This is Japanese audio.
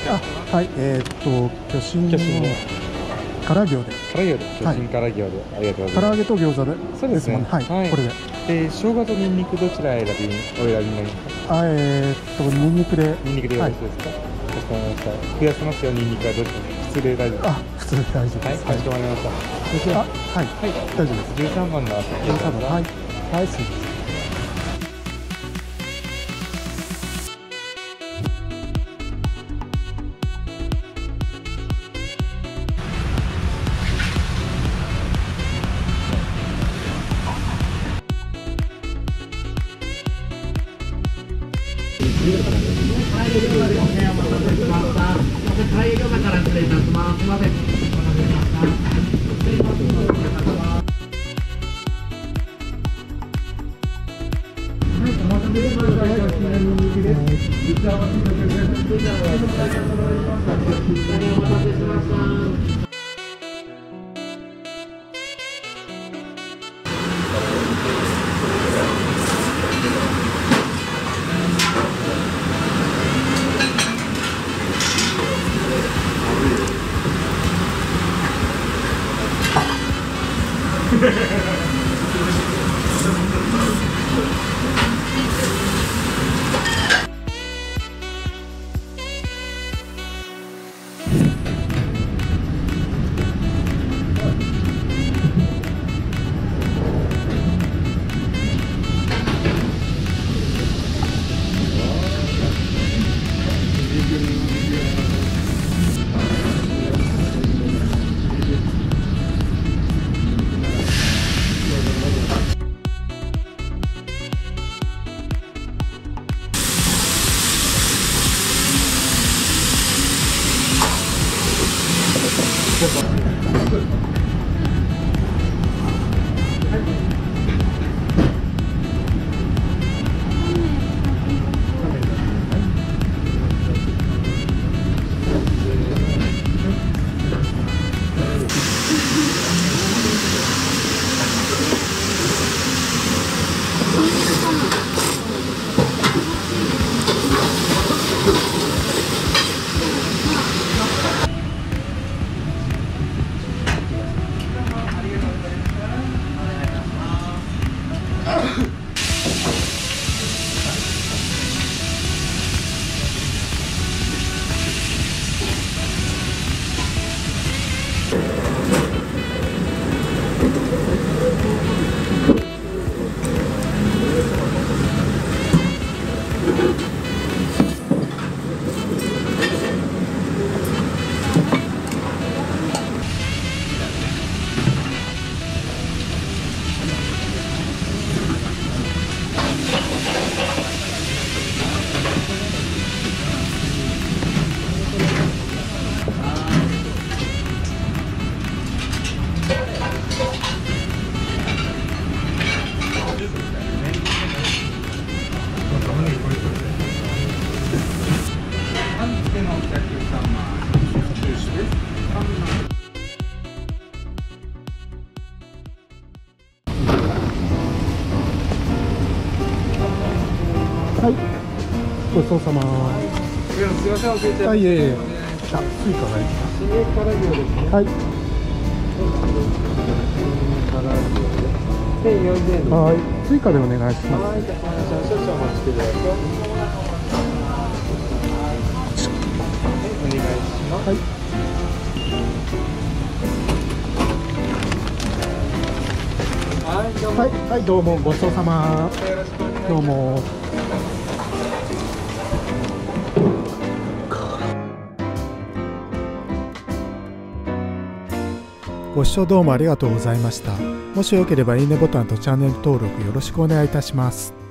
あ、はい、巨神の唐揚げで。 唐揚げで、巨神唐揚げで、ありがとうございます。 唐揚げと餃子で。 そうですね。 はい、これで。 生姜とニンニクどちらお選びになりますか？ ニンニクで。 ニンニクでよろしいですか？かしこまりました。増やせますよ、ニンニクはどちら？普通で大丈夫です。 あ、普通で大丈夫です。 はい、かしこまりました。 はい、大丈夫です。 13番の 13番、はい、はい、すみません。はい、ごちそうさま。 すみません、遅れちゃいました。 はい、スイカがいい。 新唐揚げですね。 はい。 1400円。 はい、スイカでお願いします。 はい、かしこまりました。少々お待ちください。お願いします。 はい。はい、はい、どうもごちそうさま。どうも。ご視聴どうもありがとうございました。もしよければいいねボタンとチャンネル登録よろしくお願いいたします。